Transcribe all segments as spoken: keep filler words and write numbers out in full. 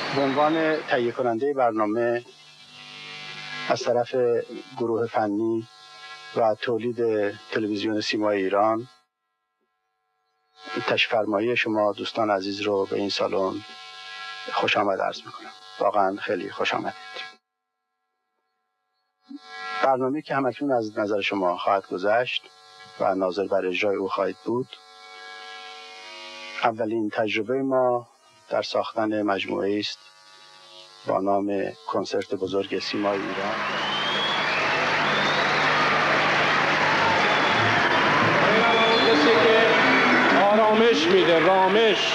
به عنوان تهیه کننده برنامه از طرف گروه فنی و تولید تلویزیون سیمای ایران تشریف فرمایی شما دوستان عزیز رو به این سالن خوش آمد عرض میکنم. واقعا خیلی خوش آمدید. برنامه که همکنون از نظر شما خواهد گذشت و ناظر بر اجرای او خواهید بود، اولین تجربه ما در ساختن مجموعه است با نام کنسرت بزرگ سیمای ایران. کسی که آرامش میده، رامش.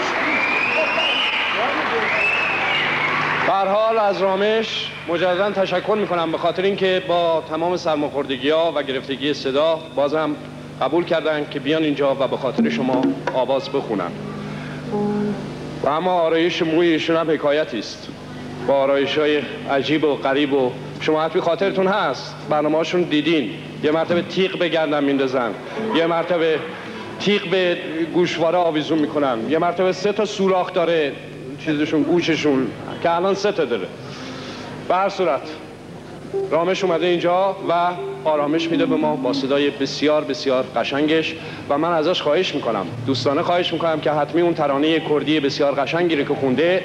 به هر حال از رامش مجددا تشکر میکنم به خاطر اینکه با تمام سرماخوردگی‌ها و گرفتگی صدا بازم قبول کردن که بیان اینجا و به خاطر شما آواز بخونن. و اما آرایش موی ایشون هم حکایتی است، با آرایش‌های عجیب و غریب و شما حتمی خاطرتون هست برنامه‌هاشون دیدین. یه مرتبه تیغ به گردن میندازن، یه مرتبه تیغ به گوشواره آویزون میکنن، یه مرتبه سه تا سوراخ داره چیزشون، گوششون، که الان سه تا داره. به هر صورت رامش اومده اینجا و آرامش میده به ما با صدای بسیار بسیار قشنگش و من ازش خواهش میکنم، دوستانه خواهش میکنم که حتمی اون ترانه کردی بسیار قشنگی رو که خونده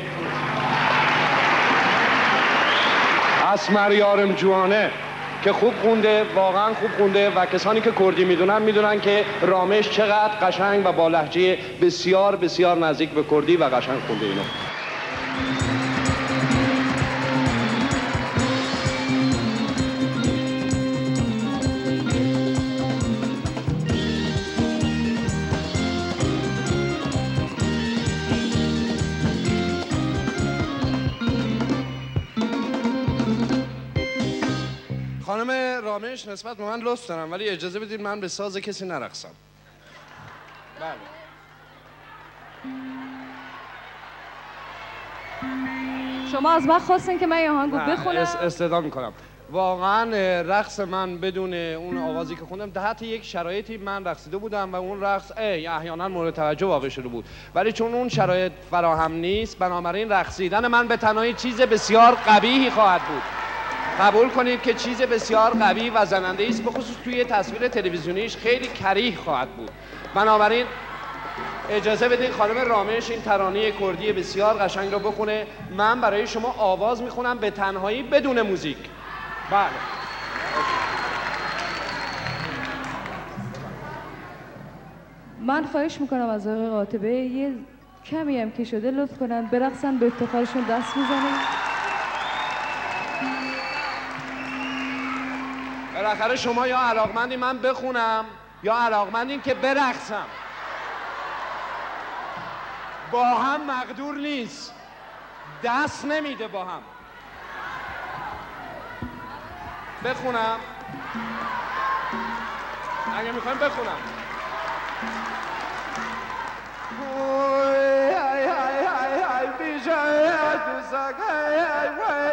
اسمر یارم جوانه که خوب خونده، واقعا خوب خونده و کسانی که کردی میدونن میدونن که رامش چقدر قشنگ و با لهجه بسیار بسیار نزدیک به کردی و قشنگ خونده اینو. خانم رامش نسبت به من لطف دارم ولی اجازه بدید من به ساز کسی نرقصم. بله. شما از من خواستین که من یه آهنگو بخونم؟ اس استعداد میکنم. واقعا رقص من بدون اون آوازی که خوندم تحت یک شرایطی من رقصیده بودم و اون رقص احیانا مورد توجه واقع شده بود، ولی چون اون شرایط فراهم نیست بنابراین رقصیدن من به تنهایی چیز بسیار قبیحی خواهد بود. قبول کنید که چیز بسیار قوی و زننده است، به خصوص توی تصویر تلویزیونیش خیلی کریه خواهد بود. بنابراین اجازه بدید خانم رامش این ترانه کردی بسیار قشنگ رو بخونه. من برای شما آواز میخونم به تنهایی بدون موزیک. بله. من خواهش میکنم از آقای قاطبه یه کمی هم که شده لطف کنن برقصن، به افتخارشون دست میزنن. بالاخره شما یا علاقمندی من بخونم یا علاقمندین که برقصم. با هم مقدور نیست، دست نمیده با هم. بخونم اگه میخوایم بخونم. های های های های های بیجای دوزاک های های های.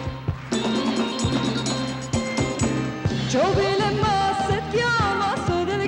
Ciò bile ma se chiama solo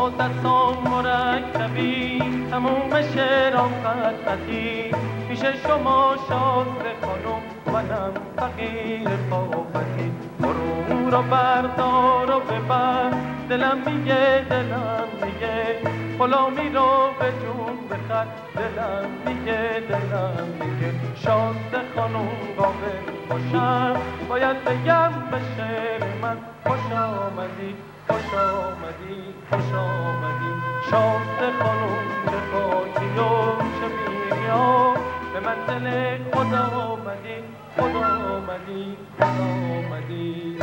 با دستان مرکبی تموم شعرام خط خطی پیش شما شازده خانم منم فقیر پاپتی برو رو بردار و ببر دلم میگه دلم میگه غلامی رو به جون بخر دلم میگه دلم میگه شازده خانم قابل باشم باید بگم به شعر من خوش آمدی خوش آمدی خوش آمدی شازده خانم چه خاکی و چه میریا به منزل خدا آمدی خدا آمدی خدا آمدی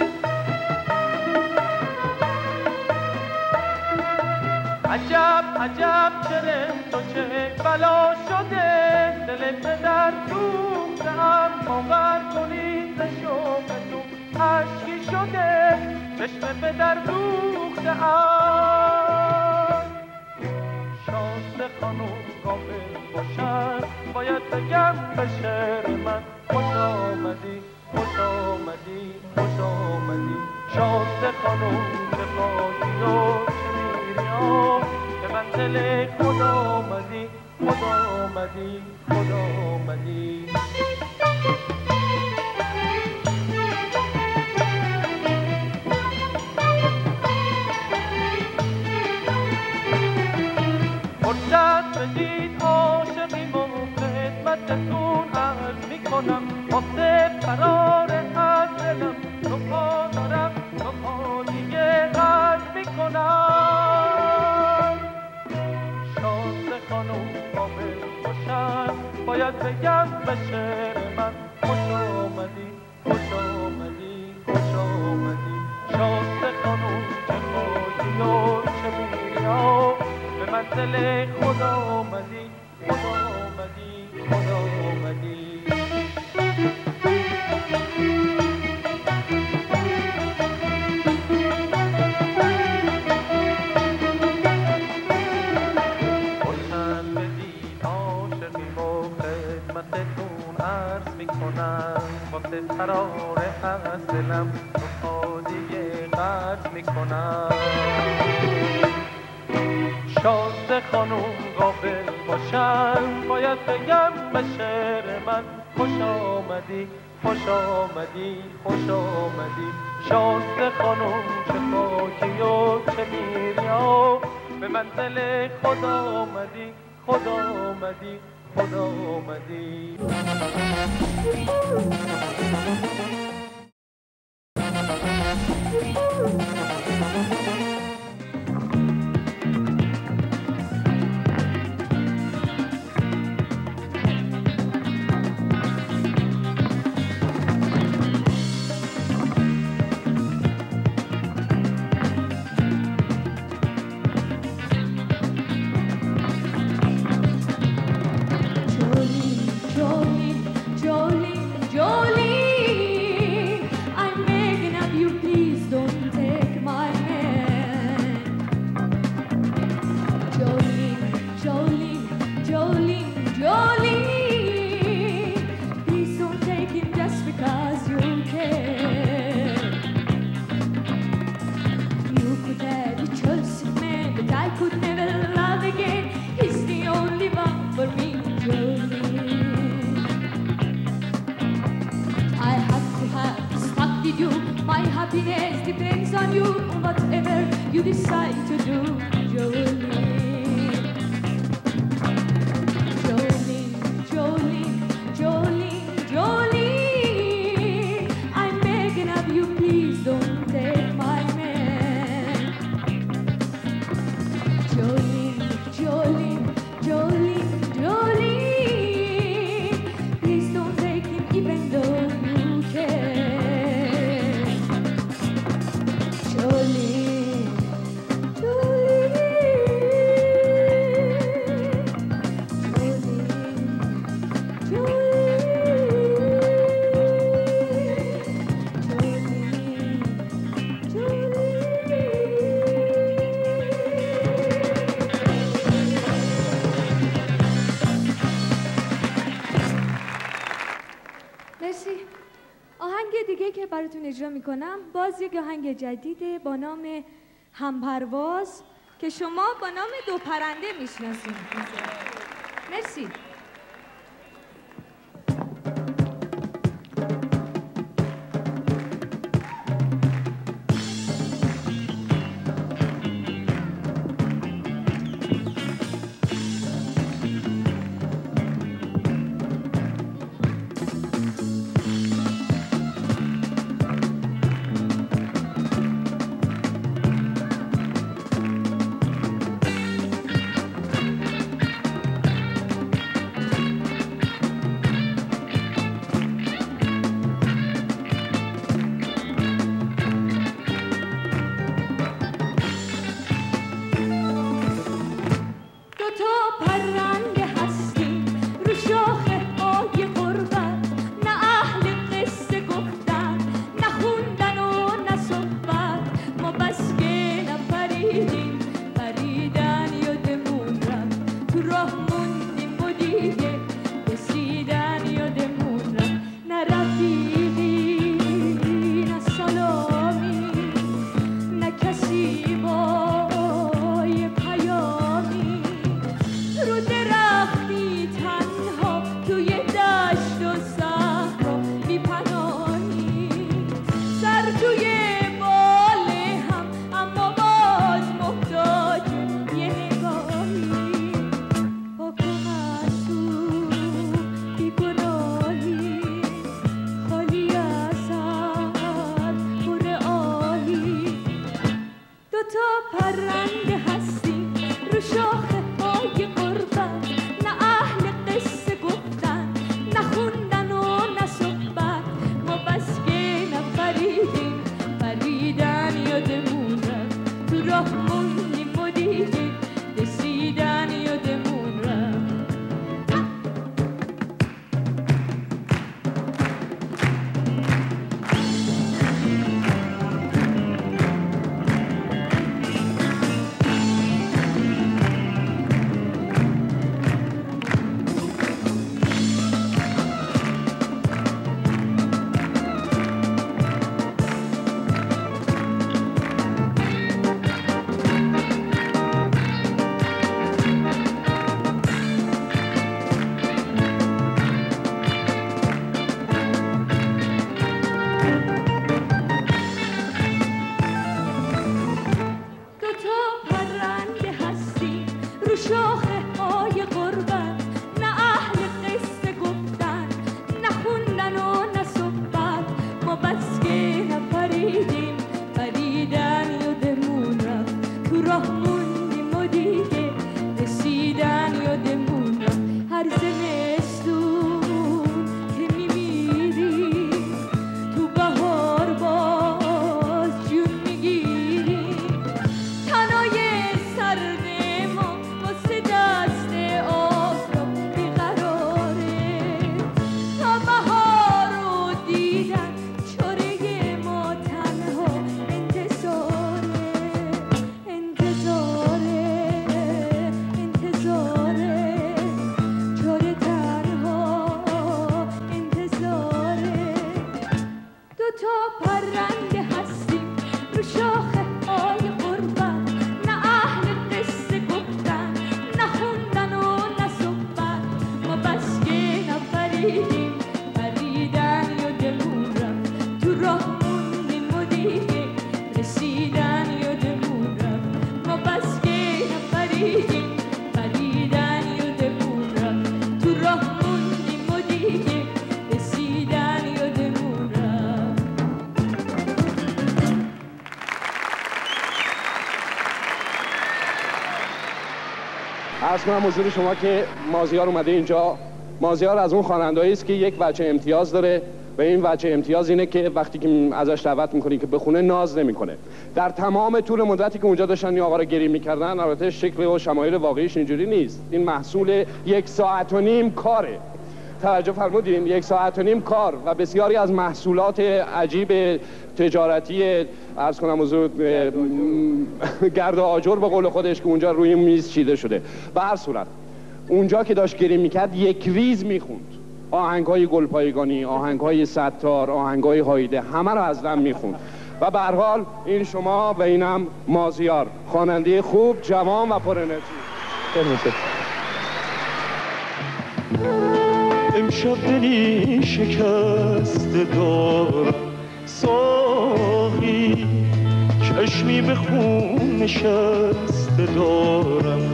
عجب عجب چرم تو چه بلا شده دل پدر دوختم باور کنید ز شوق تو عشقی شده چشم پدر دوختم شازده خانم قابل باشم باید بگم به شعر من خوش آمدی خوش آمدی خوش آمدی شازده خانم چه خاکی و چه میریا به منزل خدا آمدی خدا آمدی خدا آمدی فرصت بدید عاشقیم و خدمتتون عرض میکنم واسه فرار از دلم دو پا دارم دو پا دیگه قرض میکنم شازده خانم قابل باشم باید بگم به شعر من خوش آمدی خوش آمدی خوش آمدی شازده خانم چه خاکی و چه میریا به منزل خدا آمدی خدا آمدی خدا آمدی خوشم بدید عاشقیم و خدمتتون عرض میکنم واسه فرار از دلم دو پا دیگه قرض میکنم شازده خانم قابل باشم باید بگم به شعر من خوش آمدی خوش آمدی خوش آمدی شازده خانم چه خاکی و چه میریا به منزل خدا آمدی خدا آمدی خدا آمدی براتون اجرا میکنم باز یک آهنگ جدیده با نام همپرواز که شما با نام دو پرنده میشناسید. مرسی. عرض کنم حضور شما که مازیار اومده اینجا. مازیار از اون خواننده‌ای است که یک وجه امتیاز داره و این وجه امتیاز اینه که وقتی که ازش دعوت می‌کنی که بخونه ناز نمی‌کنه. در تمام طول مدتی که اونجا داشتن این آقا رو گریم می‌کردن، البته شکل و شمایل واقعیش اینجوری نیست. این محصول یک ساعت و نیم کاره. توجه فرمودین؟ یک ساعت و نیم کار و بسیاری از محصولات عجیب تجارتی عرض کنم حضور گرد و آجر به قول خودش که اونجا روی میز چیده شده. به هر صورت اونجا که داشت گریم میکرد یک ریز میخوند، آهنگ‌های گلپایگانی، آهنگ‌های ستار، آهنگ‌های هایده، همه رو از دم میخوند و به هر حال این شما و اینم مازیار، خواننده خوب، جوان و پر انرژی. امشب دلی شکسته دارم ساقی، چشمی به خون نشسته دارم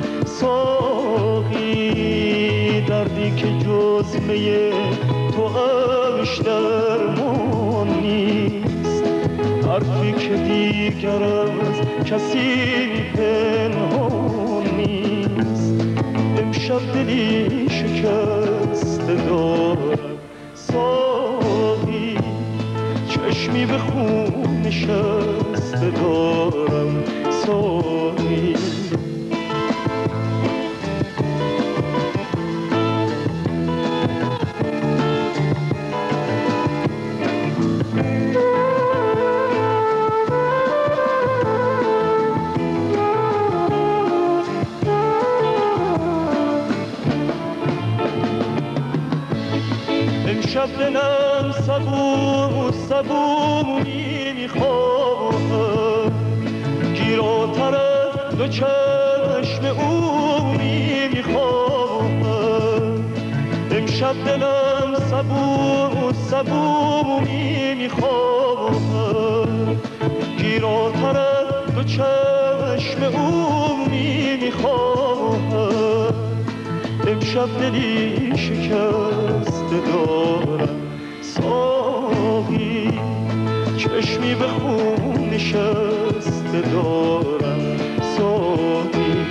ساقی، دردی که جز می تو اش درمان نیست، حرفی که دیگر از کسی پنهان نیست. امشب دلی شکسته دارم ساقی، چشمی به خون نشسته دارم ساقی. امشب دلم صبور صبوری میخواهم، گیراتر از دو چشم او میخواهم. امشب دلم صبور صبوری میخواهم، گیراتر از دو چشم او میخواهم. امشب دلی شکسته دارم ساقی، چشمی به خون نشسته دارم ساقی.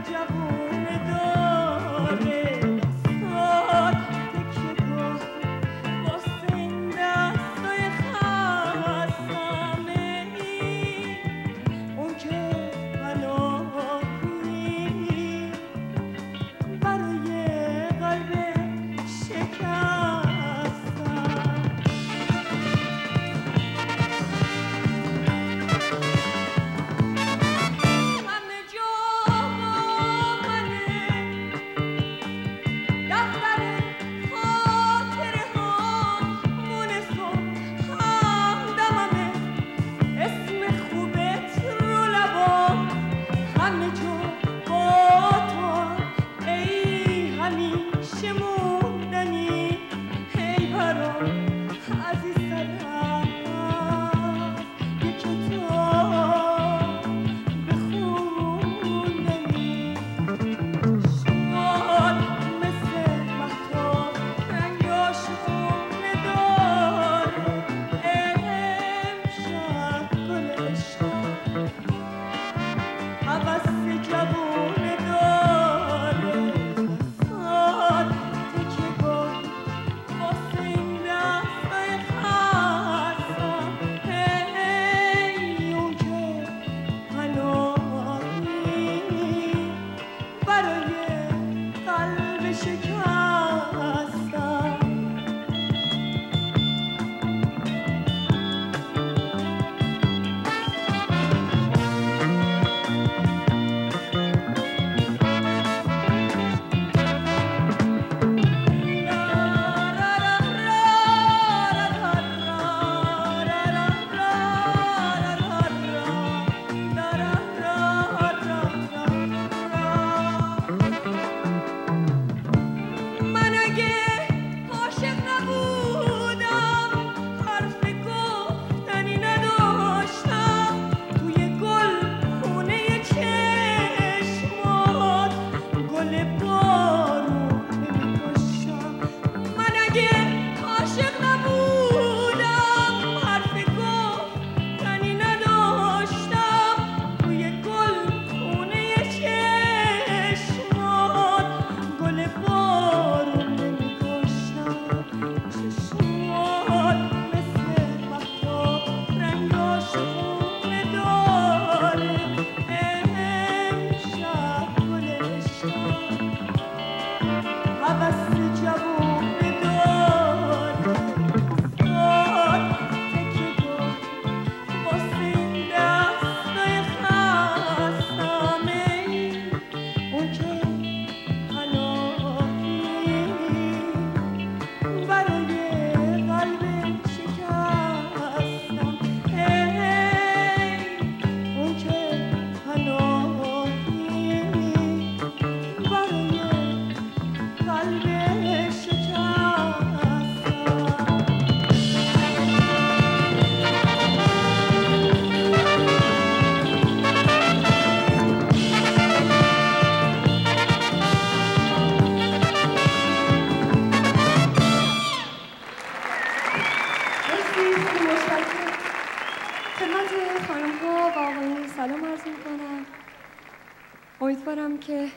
امیدوارم که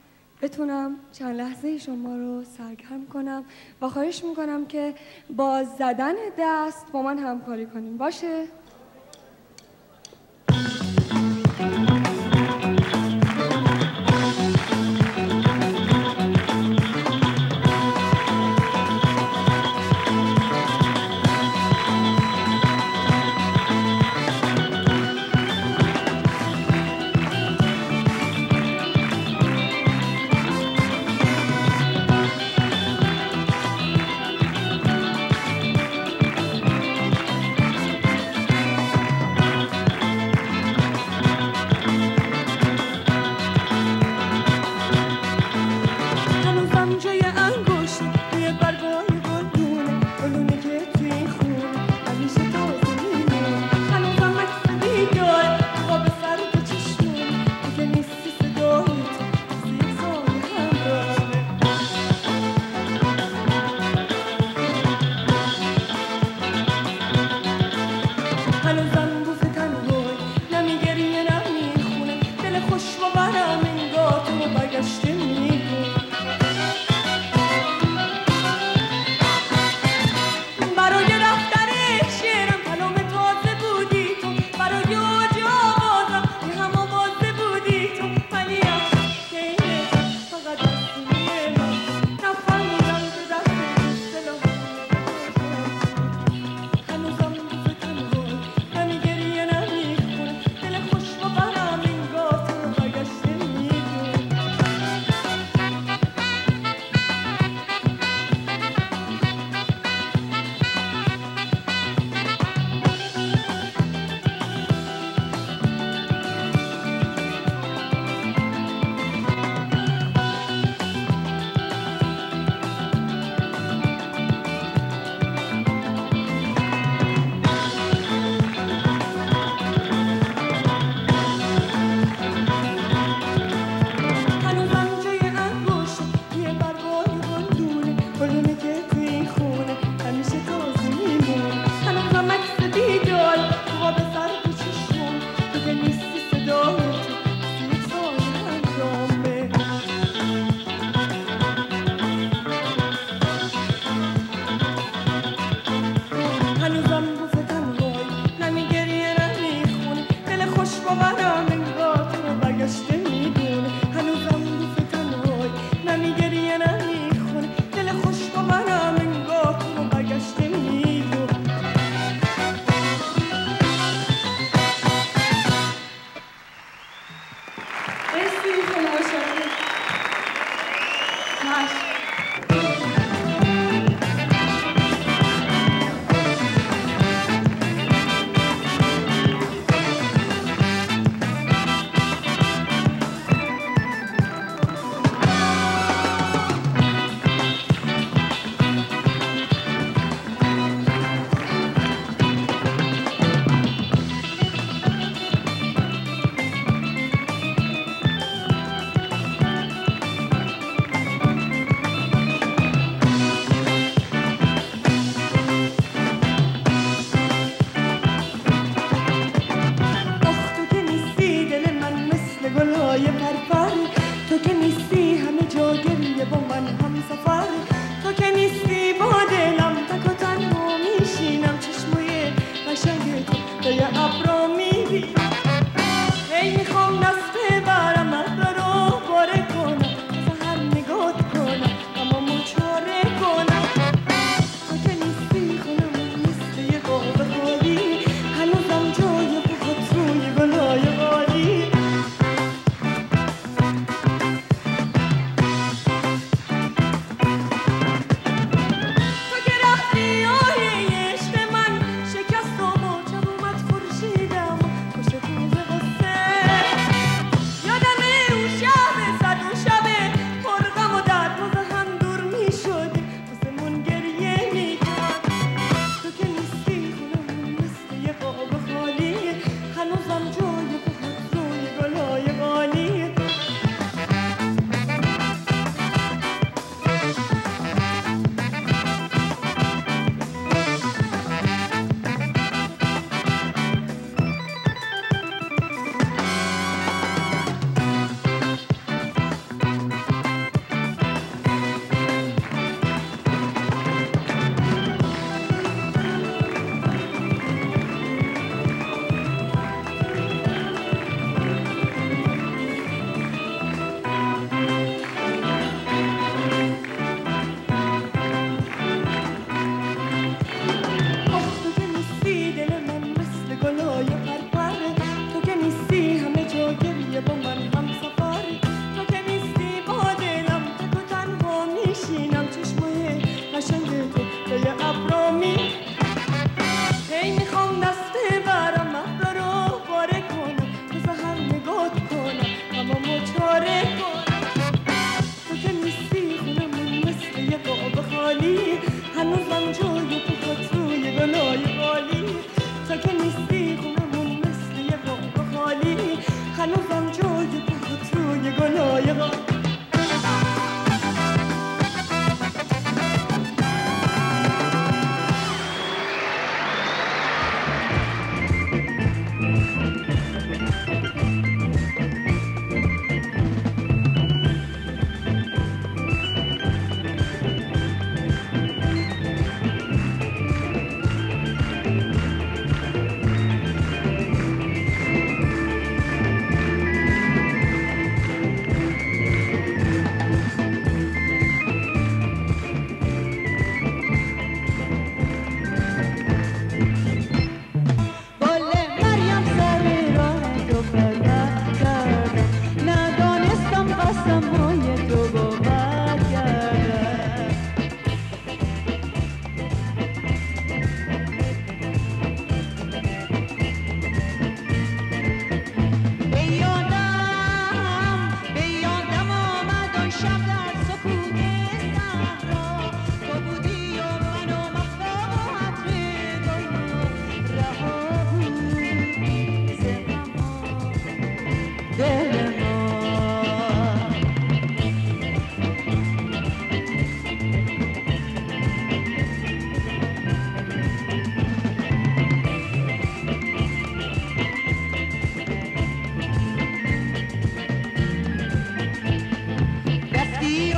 بتونم چند لحظه شما رو سرگرم کنم و خواهش میکنم که با زدن دست با من همکاری کنیم. باشه؟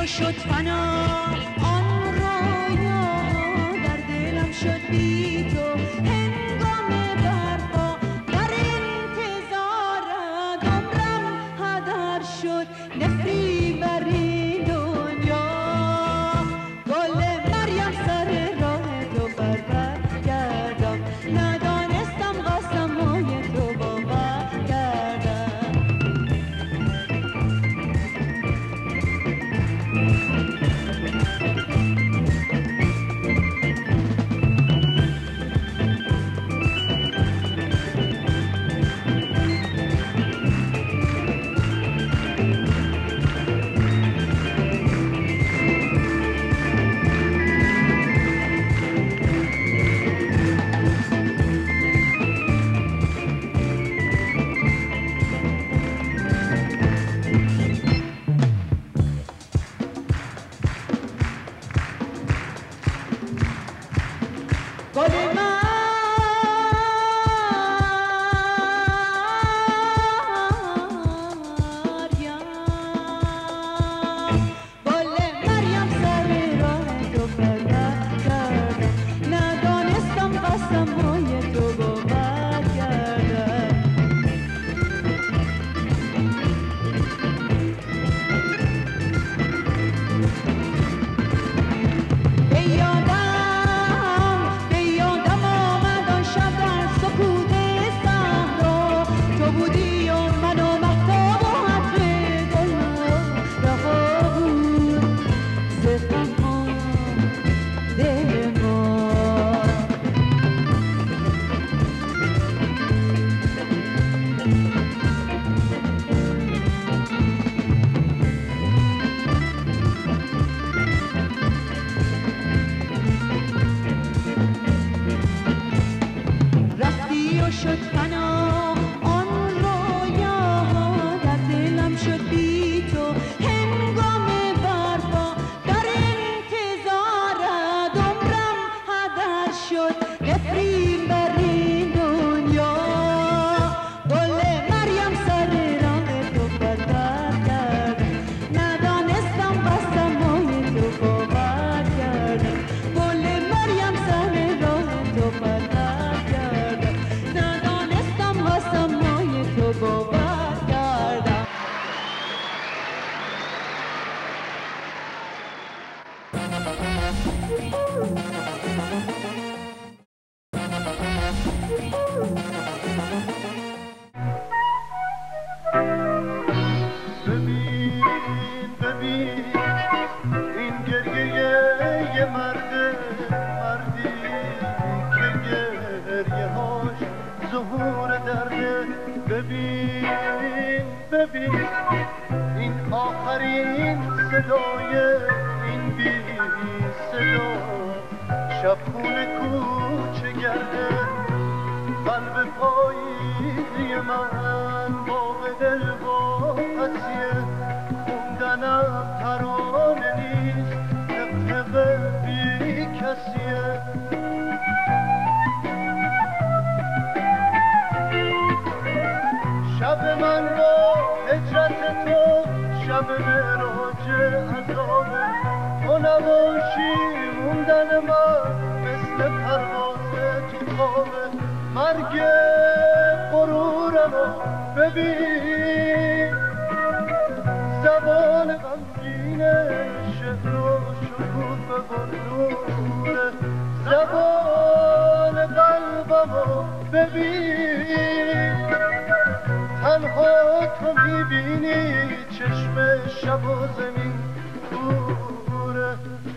شد فنا آن رویا در دلم شد بی تو هنگام برقا در انتظارت عمرم هدر شد نفری بر این دنیا گل مریم سر راه تو بربر کردم ندانستم قسمای تو باور کردم گل مریم سر راه تو بربر کردم ندانستم قسمای تو باور کردم به یادم به یادم آمد آن شب در سکوت صحرا تو بودی و من و مهتاب و عطر گل رها بود ز غم‌ها دل ما رفتی و شد فنا آن رویا در دلم شد بی تو هنگام برپا در انتظارت عمرم هدر شد نفرین بر این دنیا گل مریم سر راه تو بربر کردم ندانستم قسمای تو باور کردم گل مریم سر راه تو بربر کردم ندانستم قسمای تو باور کردم ببین ببین این گریه یه مرده مردی که گریه هاش ظهور درده ببین ببین این آخرین صدای این بی صدا شب خونه کوچه گرده قلب پاییزی من باغ دل با قصیه خوندنم ترانه نیست دقدقه بی کسیه شب من با هجرت تو شب معراج عذابه تو نباشی موندن من مثل پرواز تو خوابه مرگ غرورمو ببین زبان غمگین شعر و شکوفه و نوره زبان قلبمو ببین تنها تو میبینی چشم شب و زمین کوره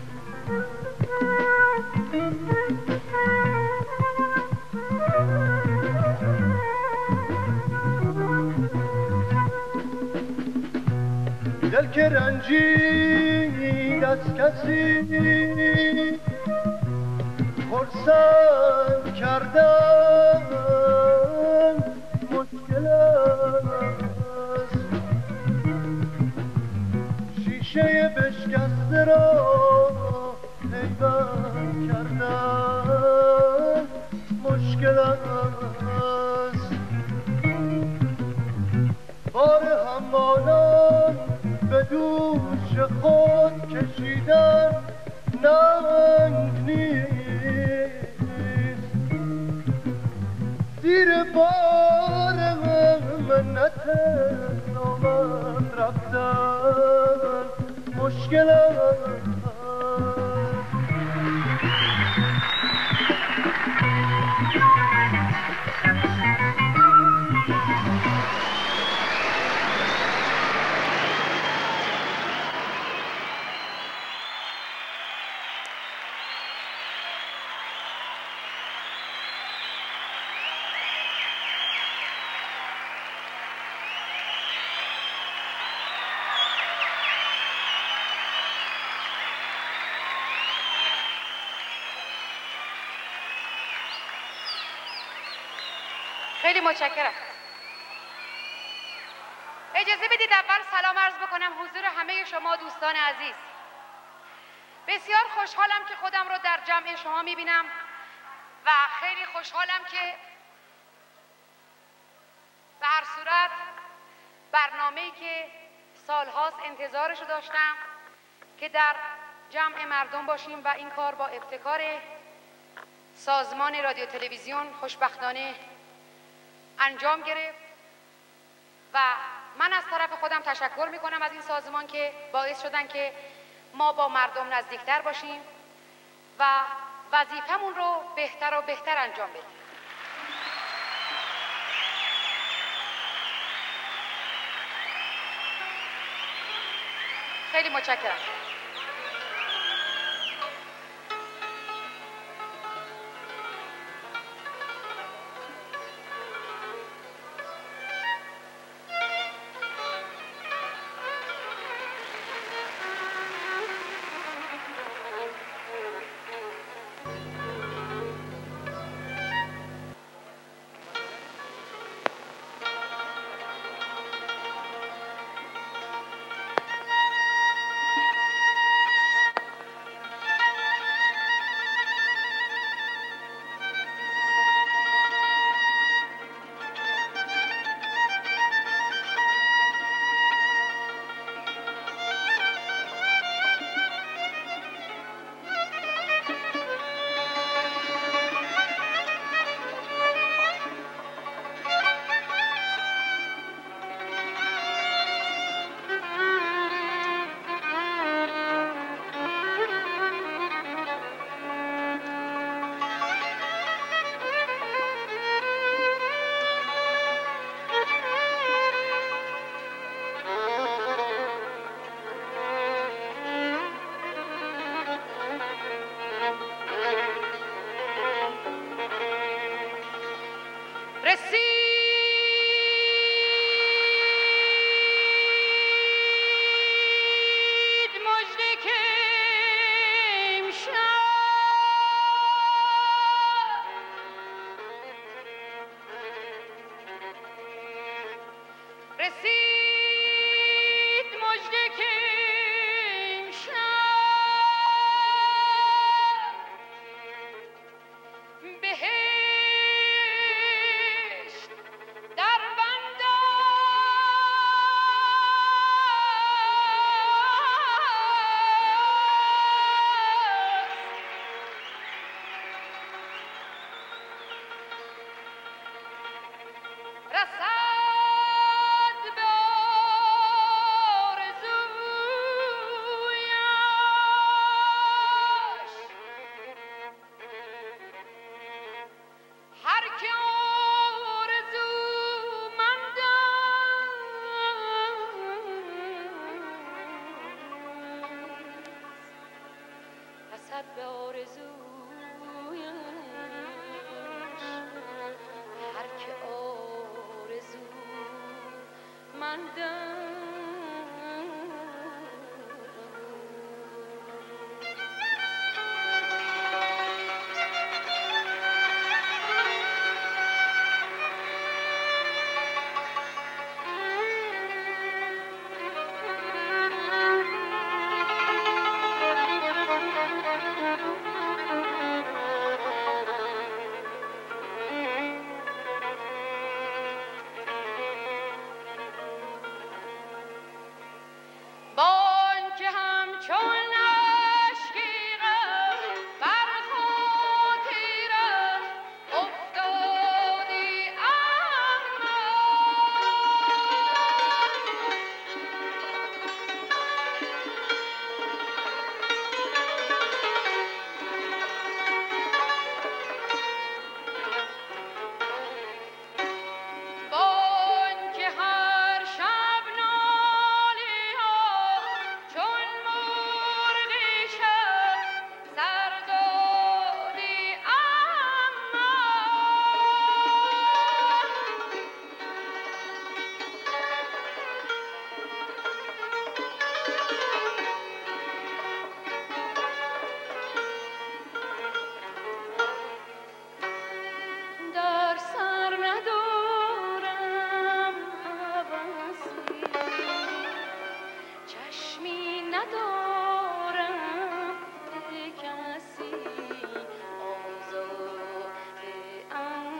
دل که رنجید از کسی پرسم کردن مشکل است شیشه بشکسته را پیوند کردن مشکل است بار حمالان به دوش نقش خود کشیدن ننگ نیست، زیر بار منت نامت رفتن مشکل است. خیلی متشکرم. اجازه بدید اول سلام عرض بکنم حضور همه شما دوستان عزیز. بسیار خوشحالم که خودم رو در جمع شما میبینم و خیلی خوشحالم که به هر صورت برنامه‌ای که سالهاست انتظارش رو داشتم که در جمع مردم باشیم و این کار با ابتکار سازمان رادیو تلویزیون خوشبختانه انجام گرفت و من از طرف خودم تشکر میکنم از این سازمان که باعث شدن که ما با مردم نزدیکتر باشیم و وظیفمون رو بهتر و بهتر انجام بدیم. خیلی متشکرم. به آرزویش هر که آرزو مندم ندارم به کسی آزاده ام.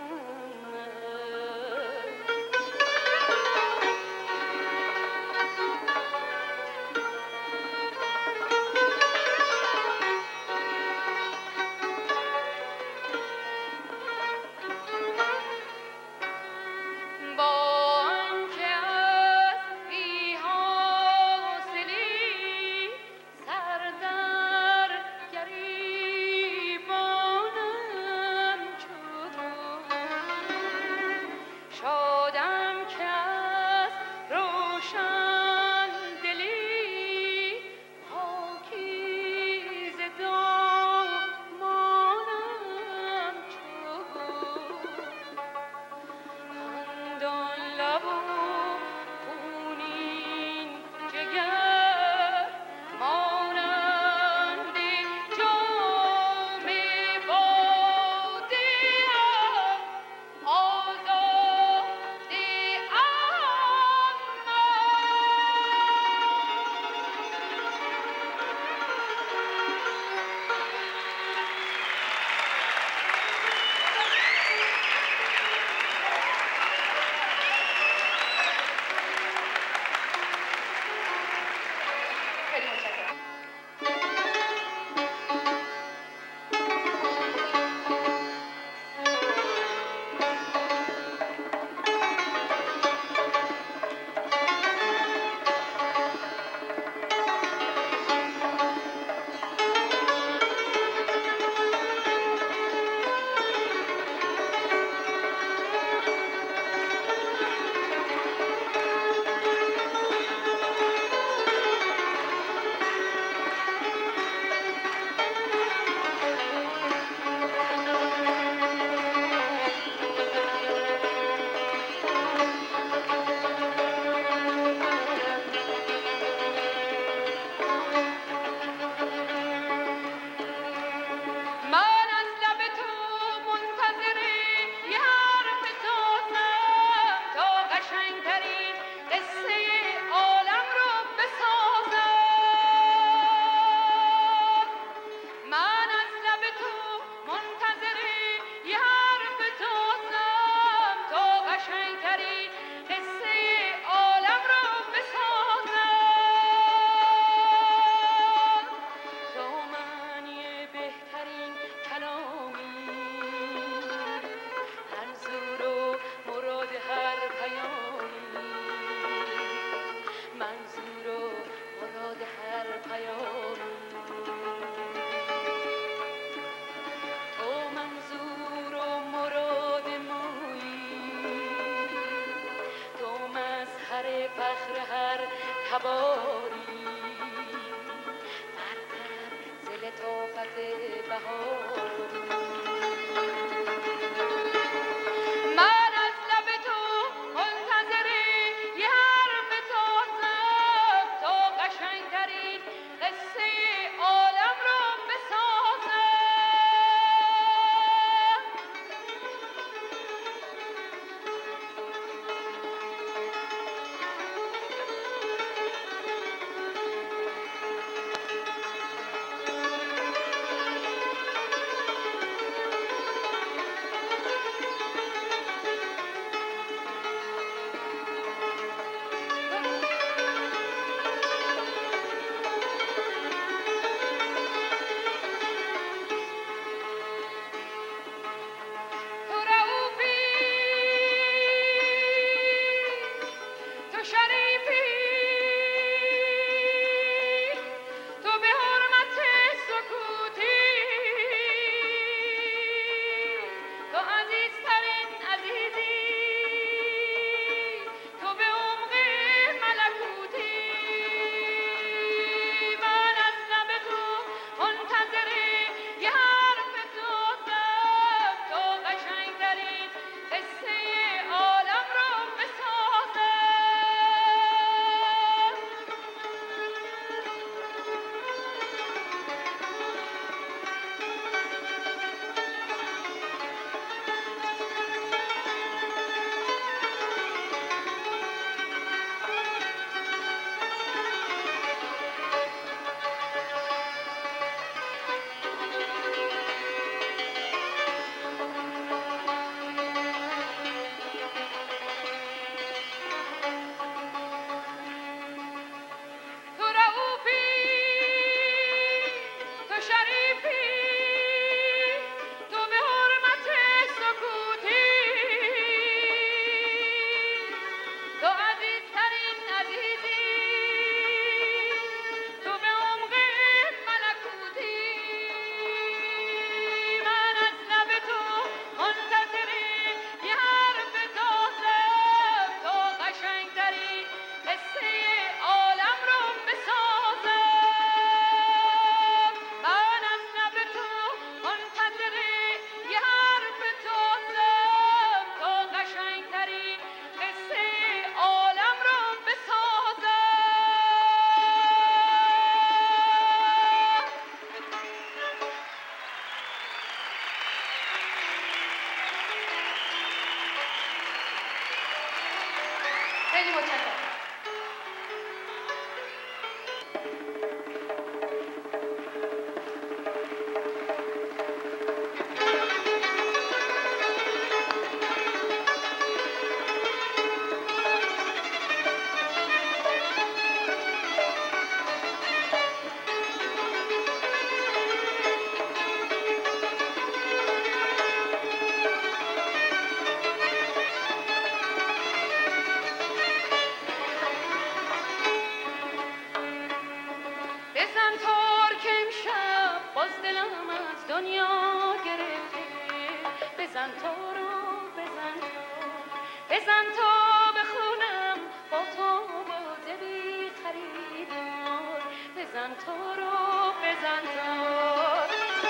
بزن تار که امشب باز دلم از دنیا گرفته بزن تارو بزن تار بزن تا بخونم با تو باده بی خریدار بزن تارو بزن تار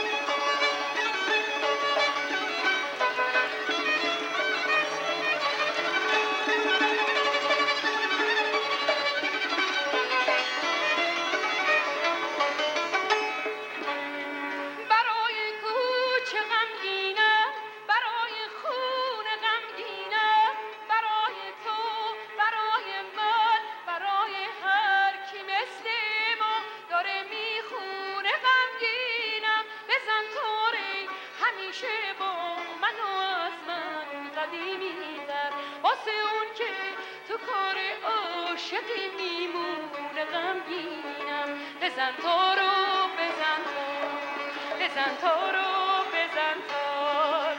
عاشقی میمونه غمگینم بزن تارو بزن تار بزن تارو بزن تار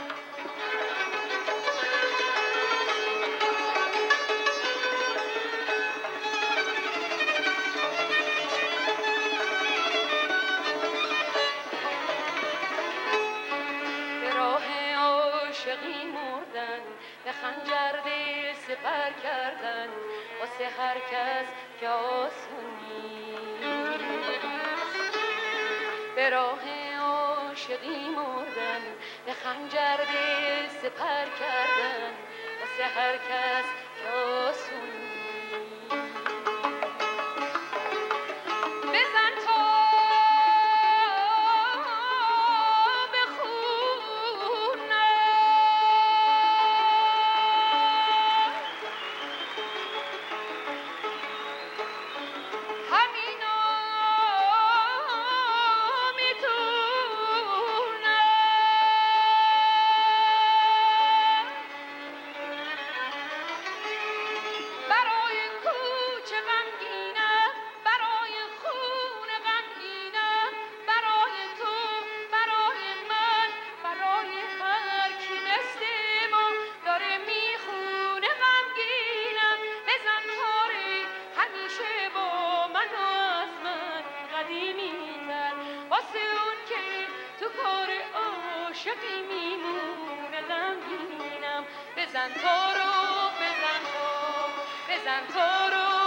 به راه عاشقی مردن به خنجر دل سپر کردن واسه هر کس که آسون نیست به راه عاشقی مردن به خنجر دل سپر کردن واسه هر کس که آسون نیست بزن تا بزن تارو بزن تار بزن تارو